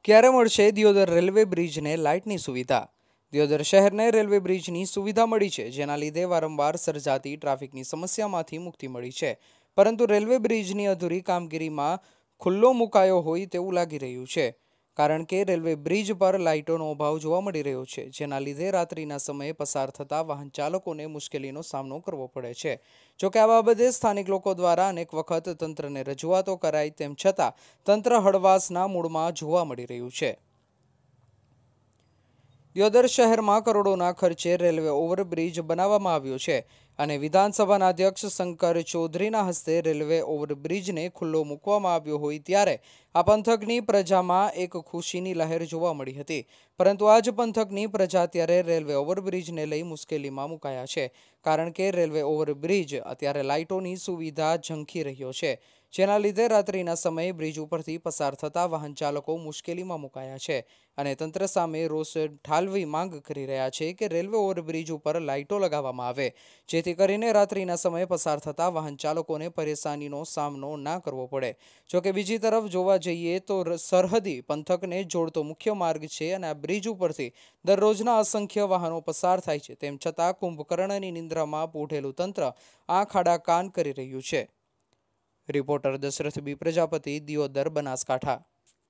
ક્યારે મળશે દિયોદર રેલવે બ્રિજને લાઇટની સુવિધા? દિયોદર શહેરને રેલવે બ્રિજની સુવિધા મળી છે, જેના લીધે વારંવાર સર્જાતી ટ્રાફિકની સમસ્યામાંથી મુક્તિ મળી છે. પરંતુ રેલવે બ્રિજની અધૂરી કામગીરીમાં ખુલ્લો મુકાયો હોય તેવું લાગી રહ્યું છે, કારણ કે રેલવે બ્રિજ પર લાઇટોનો અભાવ જોવા મળી રહ્યો છે, જેના લીધે રાત્રિના સમયે પસાર થતા વાહન ચાલકોને મુશ્કેલીનો સામનો કરવો પડે છે. જોકે આ બાબતે સ્થાનિક લોકો દ્વારા અનેક વખત તંત્રને રજૂઆતો કરાઈ, તેમ છતાં તંત્ર હળવાશના મૂડમાં જોવા મળી રહ્યું છે. દિયોદર શહેરમાં કરોડોના ખર્ચે રેલવે ઓવરબ્રિજ બનાવવામાં આવ્યો છે અને વિધાનસભાના અધ્યક્ષ શંકર ચૌધરીના હસ્તે રેલવે ઓવરબ્રિજને ખુલ્લો મૂકવામાં આવ્યો હોય ત્યારે આ પંથકની પ્રજામાં એક ખુશીની લહેર જોવા મળી હતી. પરંતુ આ જ પંથકની પ્રજા અત્યારે રેલવે ઓવરબ્રિજને લઈ મુશ્કેલીમાં મુકાયા છે, કારણ કે રેલવે ઓવરબ્રિજ અત્યારે લાઇટોની સુવિધા ઝંખી રહ્યો છે, જેના લીધે રાત્રિના સમયે બ્રિજ ઉપરથી પસાર થતા વાહન ચાલકો મુશ્કેલીમાં મુકાયા છે અને તંત્ર સામે રોષ ઠાલવી માંગ કરી રહ્યા છે કે રેલવે ઓવરબ્રિજ ઉપર લાઇટો લગાવવામાં આવે, જેથી કરીને રાત્રિના સમયે પસાર થતા વાહન ચાલકોને પરેશાનીનો સામનો ના કરવો પડે. જોકે બીજી તરફ જોવા જઈએ તો સરહદી પંથકને જોડતો મુખ્ય માર્ગ છે અને આ બ્રિજ ઉપરથી દરરોજના અસંખ્ય વાહનો પસાર થાય છે, તેમ છતાં કુંભકર્ણની નિંદ્રામાં પૂઢેલું તંત્ર આંખ આડા કાન કરી રહ્યું છે. Reporter Dashrath B Prajapati, Deodar, Banaskantha.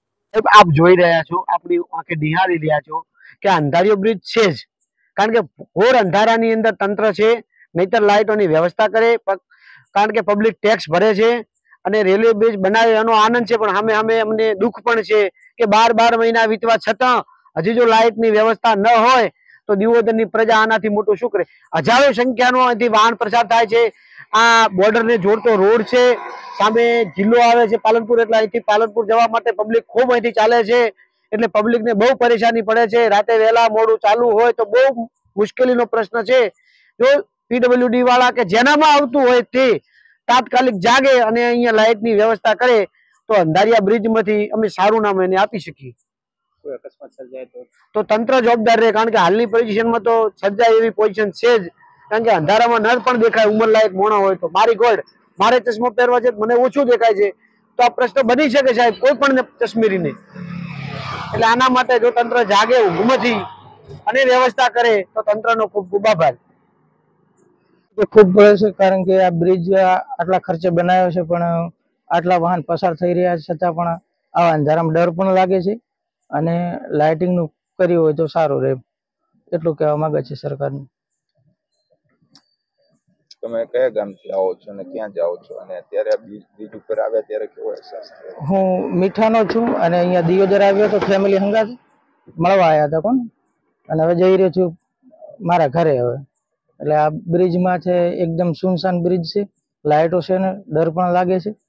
આપ જોઈ રહ્યા છો, આપણી આંખે નિહાળી રહ્યા છો કે અંધારિયો બ્રિજ છે જ, કારણ કે ઘોર અંધારાની અંદર તંત્ર છે, નહીતર લાઇટોની વ્યવસ્થા કરે, કારણ કે પબ્લિક ટેક્સ ભરે છે અને રેલવે બ્રિજ બનાવે એનો આનંદ છે, પણ સામે સામે અમને દુઃખ પણ છે કે 12 મહિના વીતવા છતાં હજી જો લાઇટની વ્યવસ્થા ન હોય તો દિયોદરની પ્રજા આનાથી મોટું શું કરે? હજારો સંખ્યાનો અહીંથી વાહન પ્રસાર થાય છે. આ બોર્ડરને જોડતો રોડ છે, સામે જિલ્લો આવે છે પાલનપુર, એટલે અહીંથી પાલનપુર જવા માટે પબ્લિક ખૂબ અહીંથી ચાલે છે, એટલે પબ્લિકને બહુ પરેશાની પડે છે. રાતે વહેલા મોડું ચાલુ હોય તો બહુ મુશ્કેલીનો પ્રશ્ન છે. જો પીડબ્લ્યુડી વાળા કે જેનામાં આવતું હોય તે તાત્કાલિક જાગે અને અહીંયા લાઇટની વ્યવસ્થા કરે તો અંધારિયા બ્રિજમાંથી અમે સારું નામ એને આપી શકીએ. અકસ્માત સર્જાય તો તંત્ર જવાબદાર રહે, કારણ કે હાલની પોઝિશનમાં તો સર્જાય એવી પોઝિશન છે જ, કારણ કે અંધારામાં નર પણ દેખાય, ઉંમરલાયક મોણા હોય તો. મારી ગોળ મારે ચશ્મો પહેરવા છે, મને ઓછું દેખાય છે, તો આ પ્રશ્ન બની શકે સાહેબ કોઈ પણ ચશ્મીરીને. એટલે આના માટે જો તંત્ર જાગે ઊંઘમાંથી અને વ્યવસ્થા કરે તો તંત્રનો ખૂબ ખૂબ આભાર. ખૂબ પડે છે, કારણ કે આ બ્રિજ આટલા ખર્ચે બનાવ્યો છે, પણ આટલા વાહન પસાર થઈ રહ્યા છતાં પણ આવા અંધારામાં ડર પણ લાગે છે અને લાઇટિંગનું કર્યું હોય તો સારું રહે, એટલું કહેવા માંગે છે સરકારને. તમે કયા ગામથી આવો છો અને ક્યાં જાઓ છો, અને અત્યારે બ્રિજ ઉપર આવ્યા ત્યારે કેવો અહેસાસ થયો? હું મીઠાનો છું અને અહીંયા દિયોદર આવ્યો તો ફેમિલી હંગાથ મળવા આવ્યા હતા પણ, અને હવે જઈ રહ્યો છું મારા ઘરે હવે. એટલે આ બ્રિજમાં છે એકદમ સુનસાન બ્રિજ છે, લાઇટો છે ને ડર પણ લાગે છે.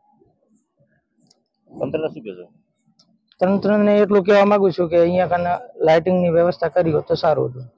તંત્રને શું કહેશો? તંત્રને એટલું કહેવા માંગુ છું કે અહીંયા કને લાઇટિંગની વ્યવસ્થા કરી હોત તો સારું હતું.